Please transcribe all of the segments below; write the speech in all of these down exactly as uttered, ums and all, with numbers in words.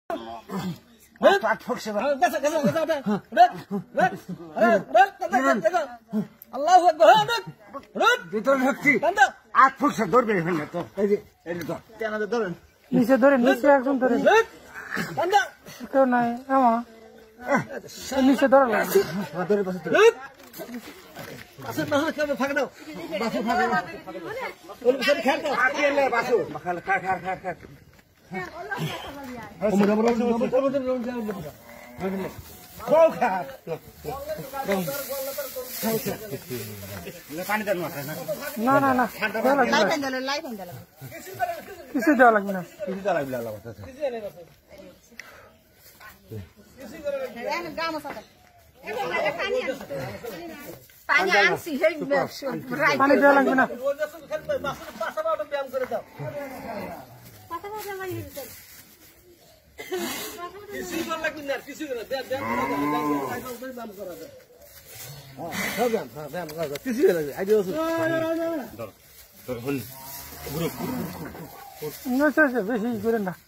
পাট ফকছে বা গেছে গেছে গেছে রেড রেড রেড দেখো আল্লাহু আকবার রেড ভিতর ঢুকছি আট ফকছে ধরবে এখানে তো এই যে এই তো তেনাতে ধরেন নিচে ধরেন নিচে একদম ধরেন কান্দা কেউ নাই আমা নিচে ধরা লাগবে ধরে পাশে পাশে পাশে কেন ফাঁকা দাও বাসু ফাঁকা দাও ওর পিছনে খেল দাও আকিলে বাসু খাল খা খা খা খা ওমরা ওমরা ওমরা কও খা পানি দেন না না না লাইফ এন্ডাল লাইফ এন্ডাল কিছু দেওয়া লাগবে না কিছু দেওয়া লাগবে আল্লাহ কথা কিছু এনে না কিছু করে না গাম সাথে পানি আনছি হেই পানি দেওয়া লাগবে না পাঁচটা বারোটা ব্যায়াম করে দাও পাতা পাতা মারি দিতে কিছু করে লাগবে না কিছু করে ব্যায়াম ব্যায়াম করা দাও হ্যাঁ ব্যায়াম হ্যাঁ ব্যায়াম করা দাও কিছু করে আইডিয়া আছে ধর ধর হল গ্রুপ না স্যার বেশি করেন না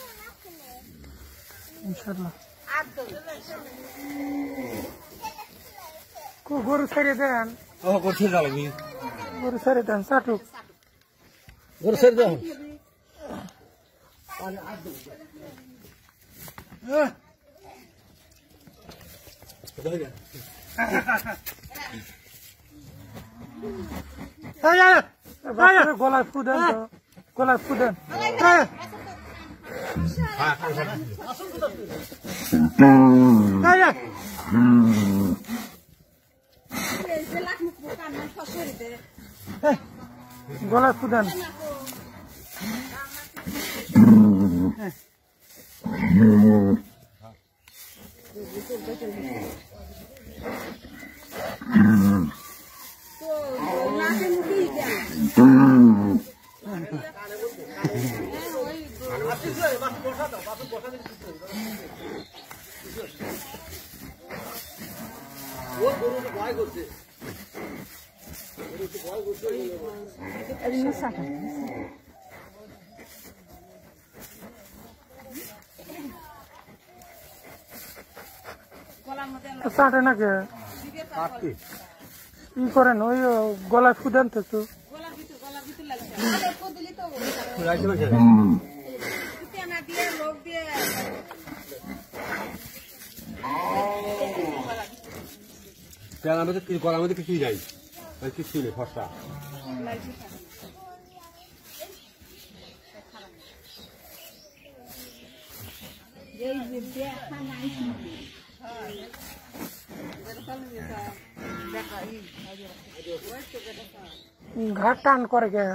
ইনশাআল্লাহ কো গরু ছেড়ে দেন ও করতে যাবি গরু ছেড়ে দেন সাটুক গরু ছেড়ে দাও আরে আদ হ্যাঁ কোথায় গেল আয় আয় গলায় ফু দেন তো গলায় ফু দেন হ্যাঁ আয় আয় গলায় ফু দেন চাটে নাকি ই করেন ওই গলায় ফু দেন তো একটু গলার মধ্যে কিছুই নাই কিছুই নেই ফসা ঘাট টান করে কে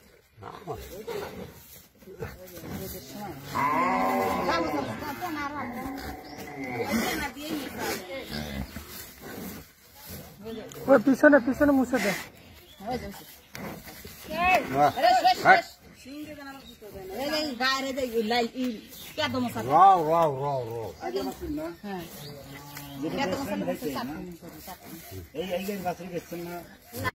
ওই পিছনে পিছনে মুছে দে রাও রাও রাও রাও এই এই গাছের গেছেন না